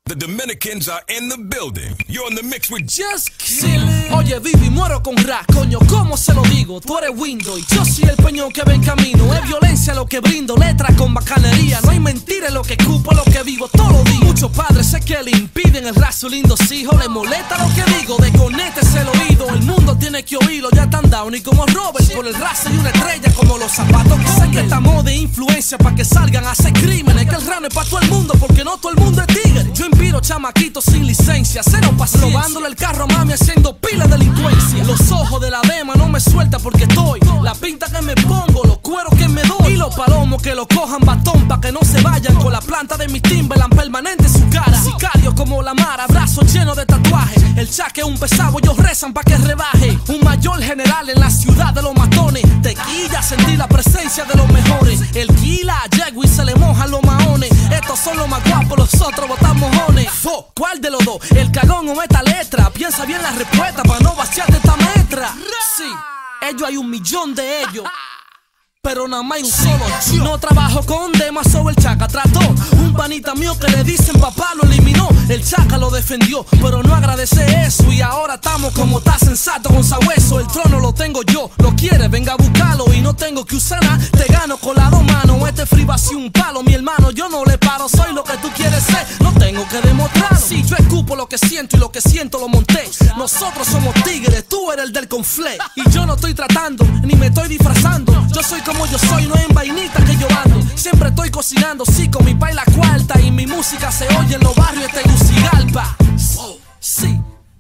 The Dominicans are in the building. You're in the mix with Just Kidding. Oye, Vivi, muero con rap, coño, ¿cómo se lo digo? Tú eres Window y yo soy el peñón que ve en camino. Es violencia lo que brindo, letras con bacanería. No hay mentira en lo que escupo, lo que vivo todos los días. Muchos padres sé que le impiden el rap a sus lindos hijos. Le molesta lo que digo, desconéctese el oído. El mundo tiene que oírlo, ya están down. Y como Robert, por el rap soy una estrella como los zapatos. Sé que estamos de influencia para que salgan a hacer crímenes. Que el rap no es para todo el mundo, porque no todo el mundo es tigre. Yo inspiro chamaquitos sin licencia, cero paciencia, robándole el carro a mami haciendo pila de delincuencia. Los ojos de la dema no me sueltan porque estoy, la pinta que me pongo, los cueros que me doy, y los palomos que lo cojan batón pa' que no se vayan con la planta de mi Timberland permanente en su cara. Sicarios como la Mara, brazos llenos de tatuajes. El chaque es un pesado, ellos rezan pa' que rebaje. Un mayor general en la ciudad de los matones. Tequilla, sentí la presencia de los mejores. El Kila, Yegui se le mojan los maones. Estos son los más guapos, los otros botan mojones. ¿Cuál de los dos? ¿El cagón o esta letra? Piensa bien la respuesta para no vaciarte esta metra. Sí, ellos hay 1 millón de ellos, pero nada más hay un solo yo. No trabajo con Dema sobre el Chaca. Trató un panita mío que le dicen papá, lo eliminó. El Chaca lo defendió, pero no agradece eso. Y ahora estamos como está sensato con sabueso. El trono lo tengo yo, lo quiere, venga a buscarlo. Y no tengo que usar nada, te gano con las 2 manos. Este free va así un palo, mi hermano, yo no le paro. Soy lo que tú quieres ser, no tengo que demostrarlo. Si yo escupo lo que siento y lo que siento lo monté. Nosotros somos tigres, tú eres el del conflé. Y yo no estoy tratando, ni me estoy disfrazando. Yo soy como yo soy, no es en vainita que yo ando. Siempre estoy cocinando, sí, con mi paila cuarta. Y mi música se oye en los barrios de Tegucigalpa. Sí,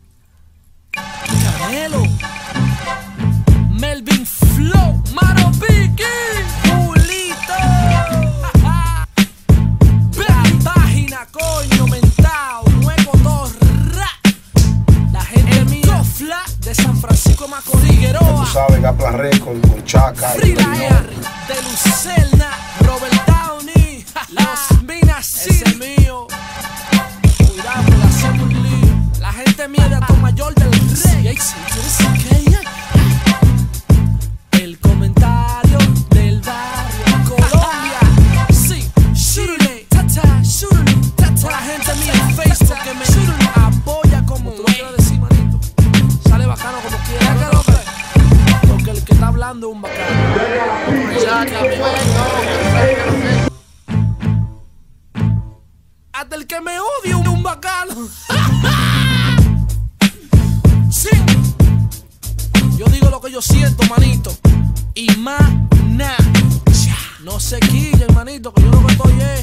Canelo, Melvin Flow, Maro Vicky, Julito. Página, coño, mentao, nuevo torra. La gente mía, Fla de San Francisco de Macorís, Figueroa. Tú sabes, Gapla Record, con Chaca, de Lucerna, Robert Downey, los Minas, ese es mío. Cuidado, que la hacemos un lío. La gente mía de Ato Mayor del Rey. El comentario del barrio Colombia. Sí, shurule, tata, shurule, tata. La gente mía en Facebook que me apoya como tú lo quieras decir, manito. Sale bacano como quiera. Porque el que está hablando es un bacano. Hasta el que me odia un bacano. Sí, yo digo lo que yo siento, manito. Y más nada. No se quillen, manito, que yo lo que estoy es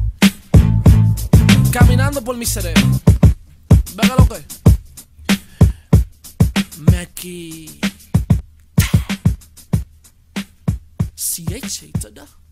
caminando por mi cerebro. Venga lo que me aquí. CH,